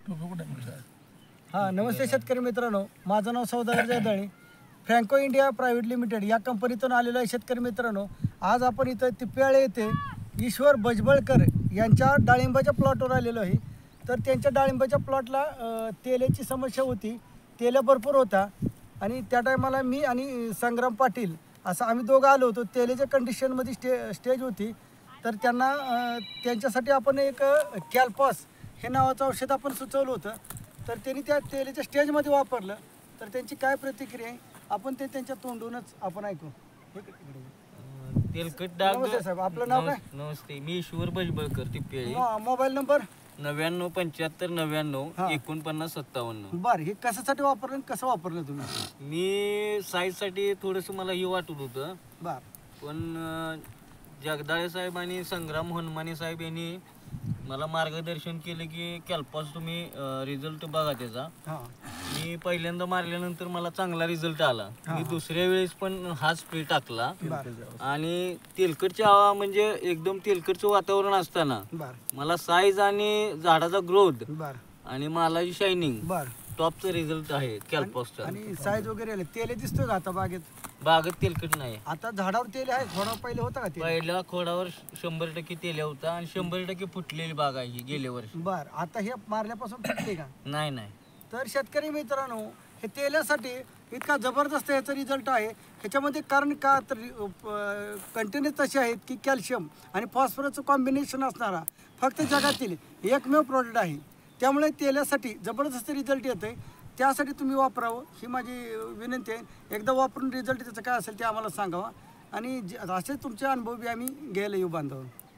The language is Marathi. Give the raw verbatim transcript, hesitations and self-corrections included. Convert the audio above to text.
हां नमस्ते शेतकरी मित्रांनो, माझं नाव Saudagar Jaydale, Franco India private limited या कंपनीतून आलेलो आहे. शेतकरी मित्रांनो, आज आपण इथं तिप्याळे येथे ईश्वर भजबळकर यांच्या डाळिंबाच्या प्लॉटवर आलेलो आहे. तर त्यांच्या डाळिंबाच्या प्लॉटला तेलाची समस्या होती, तेल भरपूर होता आणि त्या टायमाला मी आणि संग्राम पाटील असं आम्ही दोघं आलो होतो. तेलाच्या कंडिशनमध्ये स्टे स्टेज होती. तर त्यांना त्यांच्यासाठी आपण एक कॅल्पॉस हे नावाचं औषध आपण सुचवलं होतं. तर त्यांनी त्या तेलाच्या स्टेजमध्ये वापरलं. तर त्यांची काय प्रतिक्रिया आहे आपण ते त्यांच्या तोंडूनच आपण ऐकू. तेलकट डाग. नमस्ते साहेब, आपलं नाव काय? नमस्ते, मी ईश्वर भजबळकर तिप्याळे. मोबाईल नंबर नव्याण्णव पंच्याहत्तर नव्याण्णव एकोणपन्नास सत्तावन्न. बरं, हे कशासाठी वापरलं आणि कसं वापरलं तुम्ही? मी साईजसाठी थोडंसं मला हे वाटत होतं, बरं, पण जगदाळे साहेब आणि संग्राम हनुमाने साहेब यांनी मला मार्गदर्शन केलं की कॅल्पॉस तुम्ही रिझल्ट बघा त्याचा. मी पहिल्यांदा मारल्यानंतर मला चांगला रिझल्ट आला. मी दुसऱ्या वेळेस पण हा स्प्रे टाकला आणि तेलकटची हवा म्हणजे एकदम तेलकटचं वातावरण असताना मला साईज आणि झाडाचा ग्रोथ आणि मालाची शायनिंग टॉपचा रिझल्ट आहे कॅल्पॉसचा. आणि साईज वगैरे आले, तेल दिसतोय का आता बागेत? बागेत तेलकट नाही. आता झाडावर तेल आहे, खोडावर पहिले होता का तेल? पहिल्या खोडावर शंभर टक्के तेल होता आणि शंभर टक्के फुटलेली बाग आहे गेल्या वर्षी. बर, आता हे मारल्यापासून फुटले का? नाही नाही. तर शेतकरी मित्रांनो, हे तेलासाठी इतका जबरदस्त याचा रिझल्ट आहे. ह्याच्यामध्ये कारण का तर कंटेनर तसे आहेत की कॅल्शियम आणि फॉस्फरसचं कॉम्बिनेशन असणारा फक्त जगातील एकमेव प्रोडक्ट आहे. त्यामुळे तेलासाठी जबरदस्त रिझल्ट येतं आहे. त्यासाठी तुम्ही वापरावं ही माझी विनंती आहे. एकदा वापरून रिझल्ट त्याचं काय असेल ते आम्हाला सांगावा आणि असे तुमचे अनुभव बी आम्ही घ्यायला येऊ बांधावं.